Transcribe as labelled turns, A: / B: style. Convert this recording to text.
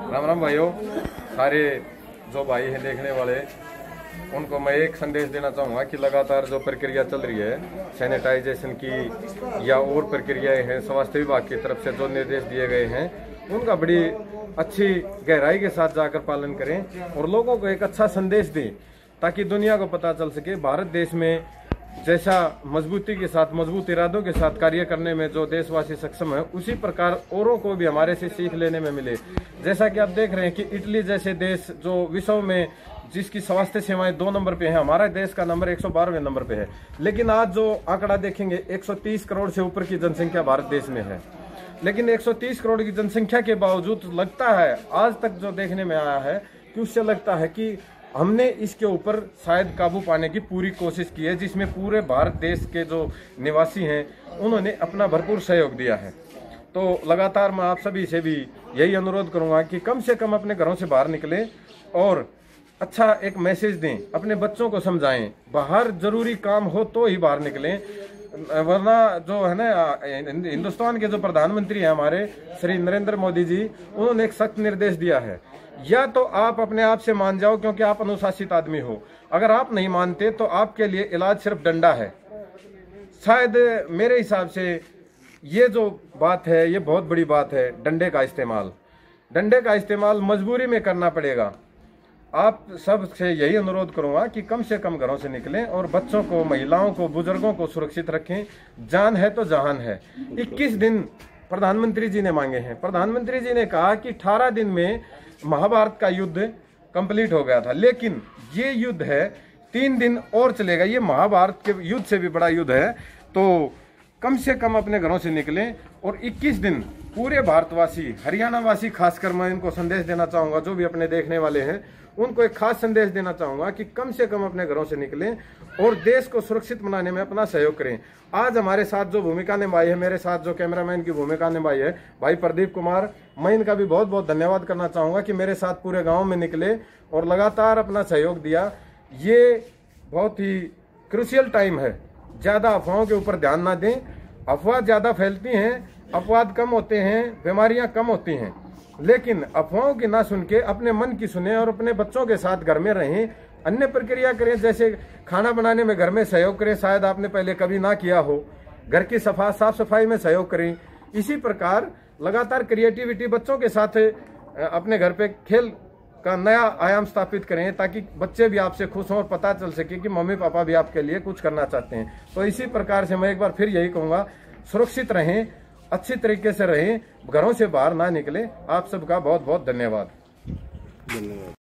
A: राम राम भाइयों, सारे जो भाई हैं देखने वाले, उनको मैं एक संदेश देना चाहूँगा कि लगातार जो प्रक्रिया चल रही है सैनिटाइजेशन की या और प्रक्रियाएं हैं, स्वास्थ्य विभाग की तरफ से जो निर्देश दिए गए हैं उनका बड़ी अच्छी गहराई के साथ जाकर पालन करें और लोगों को एक अच्छा संदेश दें ताकि दुनिया को पता चल सके भारत देश में जैसा मजबूती के साथ, मजबूत इरादों के साथ कार्य करने में जो देशवासी सक्षम है, उसी प्रकार औरों को भी हमारे से सीख लेने में मिले। जैसा कि आप देख रहे हैं कि इटली जैसे देश जो विश्व में जिसकी स्वास्थ्य सेवाएं 2 नंबर पे है, हमारा देश का नंबर 112वें नंबर पे है। लेकिन आज जो आंकड़ा देखेंगे 130 करोड़ से ऊपर की जनसंख्या भारत देश में है। लेकिन 130 करोड़ की जनसंख्या के बावजूद लगता है, आज तक जो देखने में आया है कि उससे लगता है कि हमने इसके ऊपर शायद काबू पाने की पूरी कोशिश की है, जिसमें पूरे भारत देश के जो निवासी हैं उन्होंने अपना भरपूर सहयोग दिया है। तो लगातार मैं आप सभी से भी यही अनुरोध करूंगा कि कम से कम अपने घरों से बाहर निकलें और अच्छा एक मैसेज दें, अपने बच्चों को समझाएं, बाहर जरूरी काम हो तो ही बाहर निकलें, वरना जो है ना, हिंदुस्तान के जो प्रधानमंत्री हैं हमारे श्री नरेंद्र मोदी जी, उन्होंने एक सख्त निर्देश दिया है, या तो आप अपने आप से मान जाओ क्योंकि आप अनुशासित आदमी हो। अगर आप नहीं मानते तो आपके लिए इलाज सिर्फ डंडा है। शायद मेरे हिसाब से ये जो बात है ये बहुत बड़ी बात है। डंडे का इस्तेमाल मजबूरी में करना पड़ेगा। आप सब से यही अनुरोध करूंगा कि कम से कम घरों से निकलें और बच्चों को, महिलाओं को, बुजुर्गों को सुरक्षित रखें। जान है तो जहान है। 21 दिन प्रधानमंत्री जी ने मांगे हैं। प्रधानमंत्री जी ने कहा कि 18 दिन में महाभारत का युद्ध कंप्लीट हो गया था, लेकिन ये युद्ध है 3 दिन और चलेगा। ये महाभारत के युद्ध से भी बड़ा युद्ध है। तो कम से कम अपने घरों से निकलें और 21 दिन पूरे भारतवासी, हरियाणा वासी खासकर मैं इनको संदेश देना चाहूंगा, जो भी अपने देखने वाले हैं उनको एक खास संदेश देना चाहूंगा कि कम से कम अपने घरों से निकलें और देश को सुरक्षित बनाने में अपना सहयोग करें। आज हमारे साथ जो भूमिका निभाई है, मेरे साथ जो कैमरामैन की भूमिका निभाई है भाई प्रदीप कुमार, मैं इनका भी बहुत बहुत धन्यवाद करना चाहूंगा कि मेरे साथ पूरे गांव में निकले और लगातार अपना सहयोग दिया। ये बहुत ही क्रूशियल टाइम है। ज्यादा अफवाहों के ऊपर ध्यान ना दें। अफवाह ज्यादा फैलती हैं, अपवाद कम होते हैं, बीमारियां कम होती हैं, लेकिन अफवाहों की ना सुन के अपने मन की सुने और अपने बच्चों के साथ घर में रहें। अन्य प्रक्रिया करें, जैसे खाना बनाने में घर में सहयोग करें, शायद आपने पहले कभी ना किया हो। घर की साफ सफाई में सहयोग करें। इसी प्रकार लगातार क्रिएटिविटी बच्चों के साथ अपने घर पे खेल का नया आयाम स्थापित करें ताकि बच्चे भी आपसे खुश हों और पता चल सके कि मम्मी पापा भी आपके लिए कुछ करना चाहते हैं। तो इसी प्रकार से मैं एक बार फिर यही कहूँगा, सुरक्षित रहें, अच्छी तरीके से रहें, घरों से बाहर ना निकले। आप सबका बहुत बहुत धन्यवाद।